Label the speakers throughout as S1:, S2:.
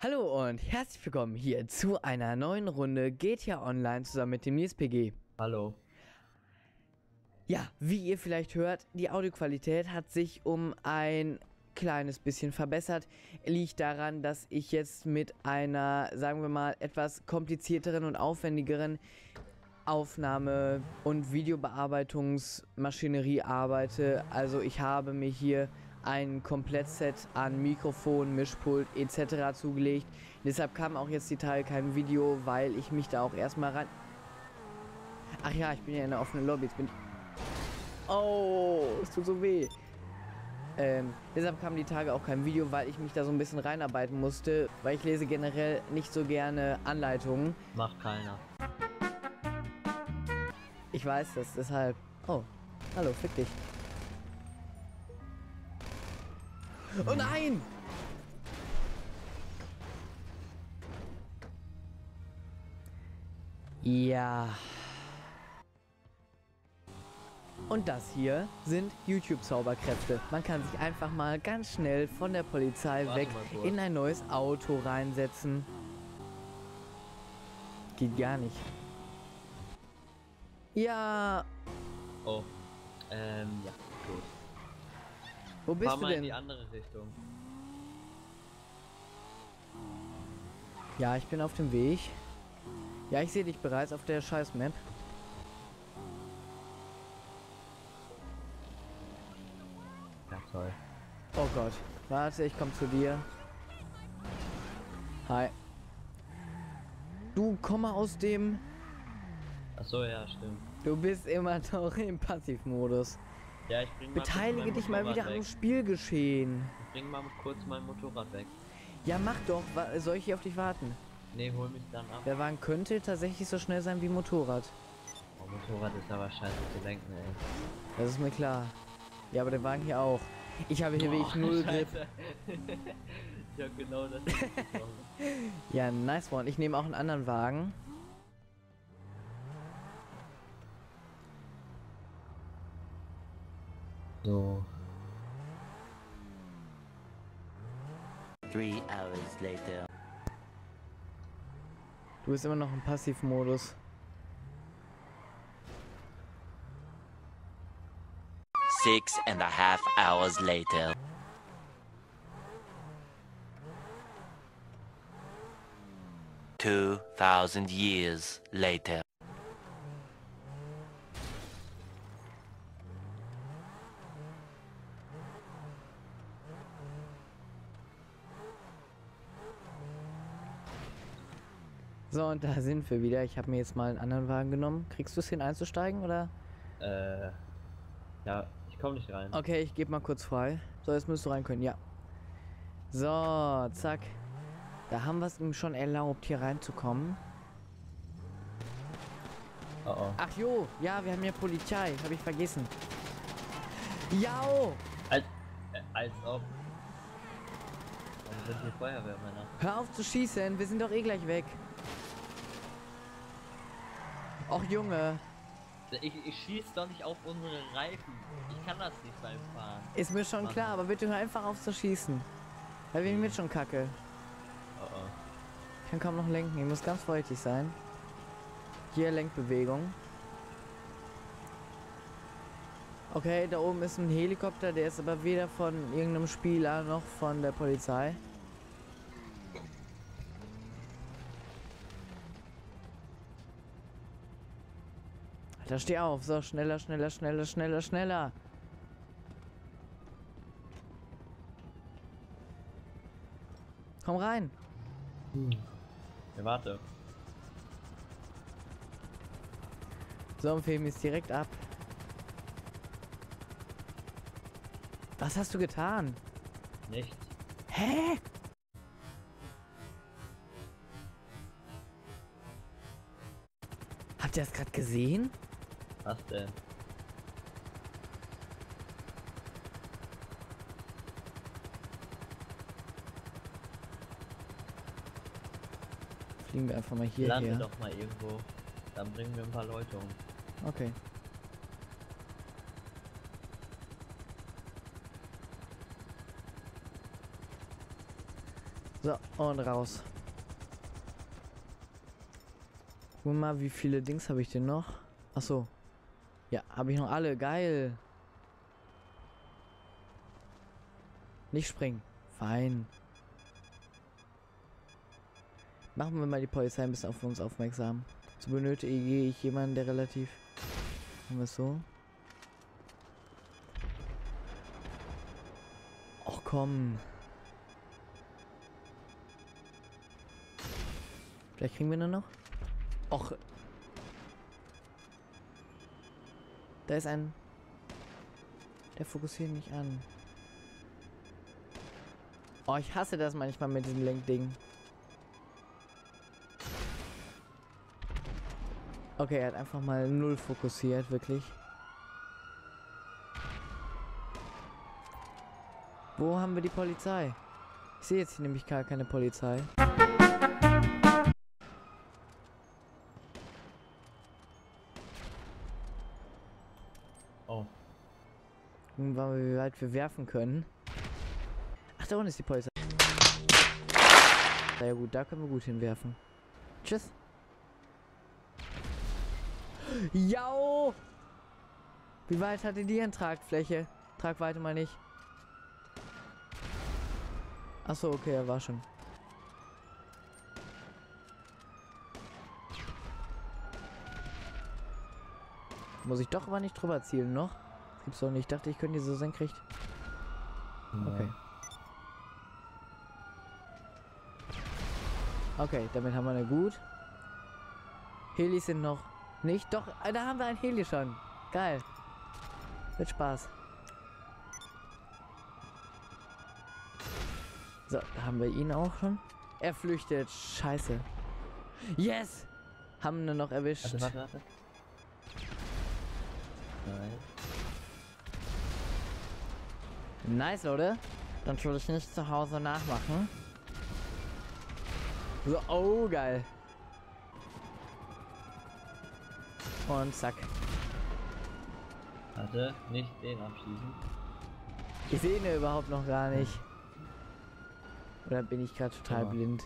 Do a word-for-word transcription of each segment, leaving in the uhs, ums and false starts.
S1: Hallo und herzlich willkommen hier zu einer neuen Runde G T A Online zusammen mit dem Nils P G.
S2: Hallo.
S1: Ja, wie ihr vielleicht hört, die Audioqualität hat sich um ein kleines bisschen verbessert. Liegt daran, dass ich jetzt mit einer, sagen wir mal, etwas komplizierteren und aufwendigeren Aufnahme- und Videobearbeitungsmaschinerie arbeite. Also ich habe mir hier ein Komplettset an Mikrofon, Mischpult et cetera zugelegt. Deshalb kam auch jetzt die Tage kein Video, weil ich mich da auch erstmal ran... Ach ja, ich bin ja in der offenen Lobby. Jetzt bin ich... Oh, es tut so weh. Ähm, deshalb kam die Tage auch kein Video, weil ich mich da so ein bisschen reinarbeiten musste, weil ich lese generell nicht so gerne Anleitungen.
S2: Macht keiner.
S1: Ich weiß das, deshalb... Oh, hallo, fick dich. Oh nein! Ja. Und das hier sind YouTube-Zauberkräfte. Man kann sich einfach mal ganz schnell von der Polizei
S2: Warte
S1: weg in ein neues Auto reinsetzen. Geht gar nicht. Ja.
S2: Oh. Ähm, ja, gut.
S1: Wo bist
S2: Fahr
S1: du
S2: mal
S1: denn?
S2: in die andere Richtung.
S1: Ja, ich bin auf dem Weg. Ja, ich sehe dich bereits auf der Scheiß-Map.
S2: Ja, toll.
S1: Oh Gott. Warte, ich komme zu dir. Hi. Du, komm mal aus dem...
S2: Achso, ja, stimmt.
S1: Du bist immer noch im Passivmodus.
S2: Ja, ich bring mal
S1: Beteilige
S2: kurz mein
S1: dich mal
S2: Motorrad
S1: wieder
S2: weg.
S1: am Spielgeschehen.
S2: Ich bring mal kurz mein Motorrad weg.
S1: Ja, mach doch. Wa- Soll ich hier auf dich warten?
S2: Nee, hol mich dann ab.
S1: Der Wagen könnte tatsächlich so schnell sein wie Motorrad.
S2: Oh, Motorrad ist aber scheiße zu lenken, ey.
S1: Das ist mir klar. Ja, aber der Wagen hier auch. Ich habe hier wirklich null Grip.
S2: Scheiße. Ich hab genau das bekommen.
S1: Ja, nice one. Ich nehme auch einen anderen Wagen.
S2: So.
S3: Three hours later.
S1: Du bist immer noch im Passivmodus.
S3: Six and a half hours later. Two thousand years later.
S1: So, und da sind wir wieder. Ich habe mir jetzt mal einen anderen Wagen genommen. Kriegst du es hin einzusteigen, oder?
S2: Äh. Ja, ich komm nicht rein.
S1: Okay, ich gebe mal kurz frei. So, jetzt müsst du rein können, ja. So, zack. Da haben wir es ihm schon erlaubt, hier reinzukommen.
S2: Oh oh.
S1: Ach jo, ja, wir haben ja Polizei. Habe ich vergessen. Jau!
S2: Als, äh, als ob. Warum sind hier Feuerwehrmänner?
S1: Hör auf zu schießen, wir sind doch eh gleich weg. Och Junge,
S2: Ich, ich schieß doch nicht auf unsere Reifen. Ich kann das nicht beim Fahren.
S1: ist mir schon
S2: Mann.
S1: klar, aber bitte hör einfach auf zu schießen. Weil wir mit schon kacke.
S2: Oh oh.
S1: Ich kann kaum noch lenken, ich muss ganz vorsichtig sein. Hier Lenkbewegung. Okay, da oben ist ein Helikopter, der ist aber weder von irgendeinem Spieler noch von der Polizei. Alter, steh auf. So, schneller, schneller, schneller, schneller, schneller. Komm rein.
S2: Hm. Ja, warte.
S1: So, und wir heben jetzt direkt ab. Was hast du getan?
S2: Nichts.
S1: Hä? Habt ihr das gerade gesehen?
S2: Was denn?
S1: Fliegen wir einfach mal hierher.
S2: Lande doch mal irgendwo. Dann bringen wir ein paar Leute um.
S1: Okay. So, und raus. Guck mal, wie viele Dings habe ich denn noch? Ach so. Ja, habe ich noch alle. Geil. Nicht springen. Fein. Machen wir mal die Polizei ein bisschen auf uns aufmerksam. So benötige ich jemanden, der relativ... Machen wir es so. Ach komm. Vielleicht kriegen wir nur noch. Och. Da ist ein... Der fokussiert mich an. Oh, ich hasse das manchmal mit diesem Lenkding. Okay, er hat einfach mal null fokussiert, wirklich. Wo haben wir die Polizei? Ich sehe jetzt hier nämlich gar keine Polizei.
S2: Oh.
S1: Nun waren wir, wie weit wir werfen können. Ach, da unten ist die Polizei. Na ja gut, da können wir gut hinwerfen. Tschüss. Jau! Wie weit hatte die denn Tragfläche? Tragweite mal nicht. Achso, okay, er war schon. Muss ich doch aber nicht drüber zielen noch? Das gibt's doch nicht. Ich dachte, ich könnte die so senkrecht. Okay. Okay, damit haben wir eine gut. Helis sind noch nicht. Doch, da haben wir ein Heli schon. Geil. Wird Spaß. So, da haben wir ihn auch schon. Er flüchtet. Scheiße. Yes! Haben wir noch erwischt.
S2: Warte, warte, warte. Nein.
S1: Nice, Leute. Dann will ich nicht zu Hause nachmachen. So, oh, geil. Und zack.
S2: Warte, nicht den abschließen.
S1: Ich sehe ihn überhaupt noch gar nicht. Oder bin ich gerade total
S2: Ja.
S1: blind?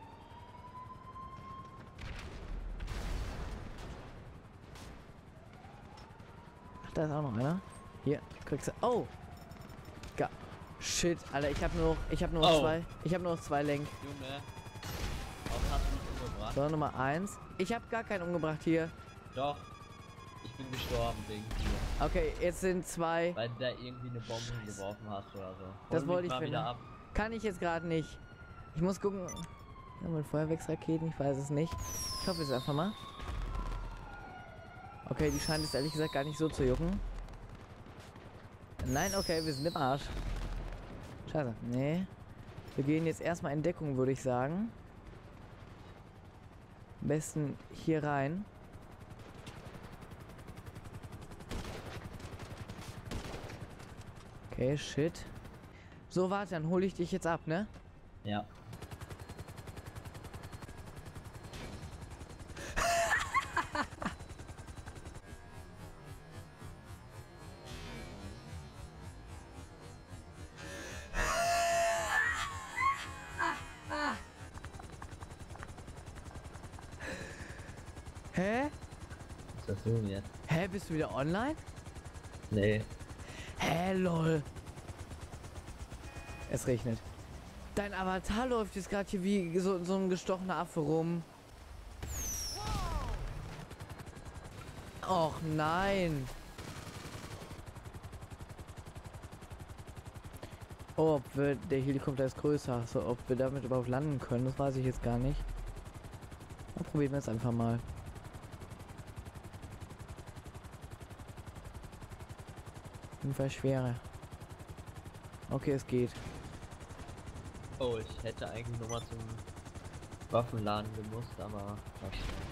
S1: Ach, da ist auch noch einer. Hier, kriegst du. Oh! Ga Shit, Alter, ich habe nur noch, ich habe nur noch
S2: Oh.
S1: zwei. Ich habe nur noch zwei Lenk.
S2: Junge. Warum hast du mich umgebracht?
S1: So, Nummer eins. Ich habe gar keinen umgebracht hier.
S2: Doch. Ich bin gestorben wegen dir.
S1: Okay, jetzt sind zwei.
S2: Weil du da irgendwie eine Bombe geworfen hast oder so.
S1: Das
S2: Hol
S1: wollte
S2: mich
S1: ich
S2: mal wieder
S1: finden.
S2: ab.
S1: Kann ich jetzt gerade nicht. Ich muss gucken. Ja, mit Feuerwerksraketen, ich weiß es nicht. Ich hoffe es einfach mal. Okay, die scheint es ehrlich gesagt gar nicht so zu jucken. Nein, okay, wir sind im Arsch. Scheiße, nee. Wir gehen jetzt erstmal in Deckung, würde ich sagen. Am besten hier rein. Okay, shit. So, warte, dann hole ich dich jetzt ab, ne?
S2: Ja.
S1: Hä?
S2: Was hast du denn jetzt?
S1: Hä, bist du wieder online?
S2: Nee.
S1: Hä, lol. Es regnet. Dein Avatar läuft jetzt gerade hier wie so, so ein gestochener Affe rum. Och nein. Oh, ob wir, der Helikopter ist größer. So, ob wir damit überhaupt landen können, das weiß ich jetzt gar nicht. Dann probieren wir es einfach mal. Jedenfalls schwerer. Okay, es geht.
S2: Oh, ich hätte eigentlich nochmal zum Waffenladen gemusst, aber was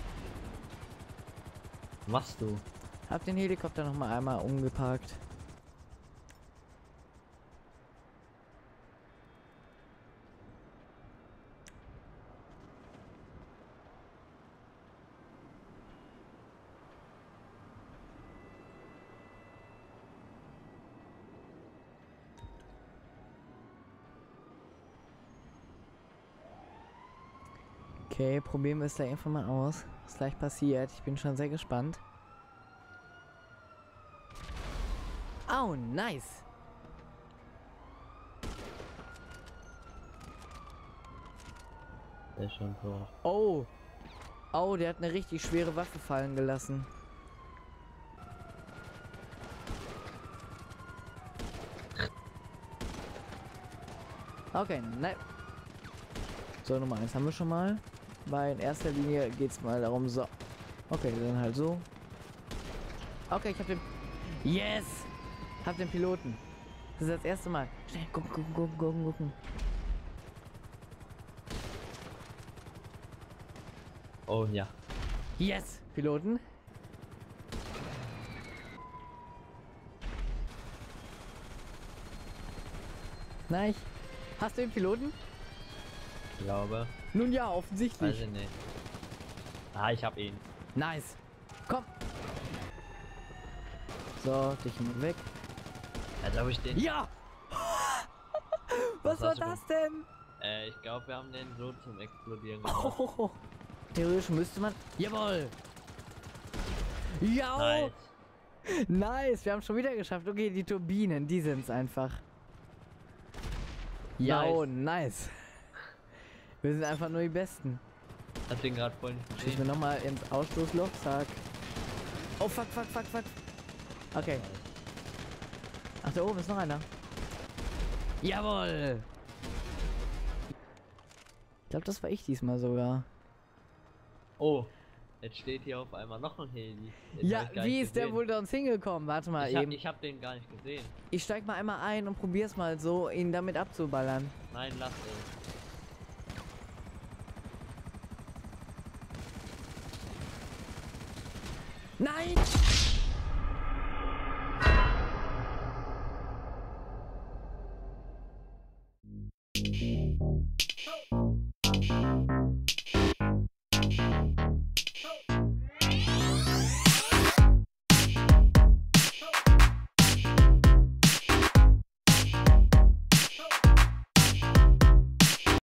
S2: machst du?
S1: Hab den Helikopter noch mal einmal umgeparkt. Okay, probieren wir es da einfach mal aus, was gleich passiert. Ich bin schon sehr gespannt. Oh, nice.
S2: Der ist schon tot.
S1: Oh. Oh, der hat eine richtig schwere Waffe fallen gelassen. Okay, nein. So, Nummer eins haben wir schon mal. Weil in erster Linie geht es mal darum, so. Okay, dann halt so. Okay, ich hab den... Yes! Hab den Piloten. Das ist das erste Mal. Schnell, gucken, gucken, gucken, gucken, gucken.
S2: Oh ja.
S1: Yes! Piloten. Nein. Hast du den Piloten?
S2: Ich glaube.
S1: Nun ja, offensichtlich.
S2: Weiß ich nicht. Ah, ich hab ihn.
S1: Nice. Komm. So, dich mal weg.
S2: Ja, glaube ich den.
S1: Ja! Was,
S2: Was
S1: war
S2: hast du
S1: das denn?
S2: Äh, ich glaube, wir haben den so zum Explodieren gemacht.
S1: Oh, theoretisch müsste man... Jawohl! Ja!
S2: Nice.
S1: Nice, wir haben schon wieder geschafft. Okay, die Turbinen, die sind's einfach. Ja,
S2: Nice.
S1: nice. Wir sind einfach nur die Besten.
S2: Hast du den gerade vorhin nicht
S1: Schießen wir
S2: gesehen?
S1: nochmal ins Ausstoßloch, zack. Oh, fuck, fuck, fuck, fuck. Okay. Ach, da oben ist noch einer. Jawohl! Ich glaube, das war ich diesmal sogar.
S2: Oh, jetzt steht hier auf einmal noch ein Heli. Den
S1: Ja,
S2: hab ich gar
S1: wie
S2: nicht
S1: ist der
S2: gesehen.
S1: wohl da uns hingekommen? Warte mal
S2: Ich hab,
S1: eben.
S2: ich hab den gar nicht gesehen.
S1: Ich steig mal einmal ein und probier's mal so, ihn damit abzuballern.
S2: Nein, lass es.
S1: Nein!